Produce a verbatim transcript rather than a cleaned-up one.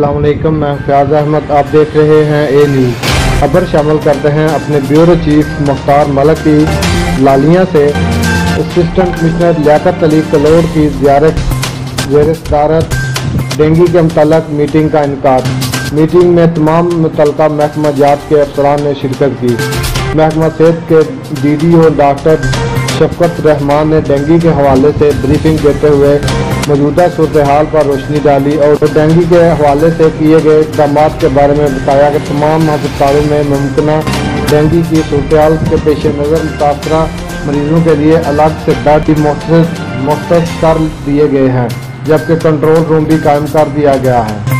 अस्सलाम वालेकुम, मैं फयाज अहमद। आप देख रहे हैं ए न्यूज़। खबर शामिल करते हैं अपने ब्यूरो चीफ मुख्तार मलिक की लालिया से असिस्टेंट कमिश्नर लियाकत अली कलोड़ की ज़ियारत ज़ेर सदारत डेंगू के मुतल्लक मीटिंग का इनकार। मीटिंग में तमाम मुतल्लिका महकमा जात के अफसरान ने शिरकत की। महकमा सेहत के D D O doctor Shafqat Rehman ने डेंगू के हवाले से ब्रीफिंग देते हुए मौजूदा सूरत हाल पर रोशनी डाली और डेंगू के हवाले से किए गए इक़दाम के बारे में बताया कि तमाम अस्पतालों में मुमकिन डेंगू की सूरत हाल के पेश नज़र मुतासरा मरीजों के लिए अलग से बेड मुख्तस कर दिए गए हैं, जबकि कंट्रोल रूम भी कायम कर दिया गया है।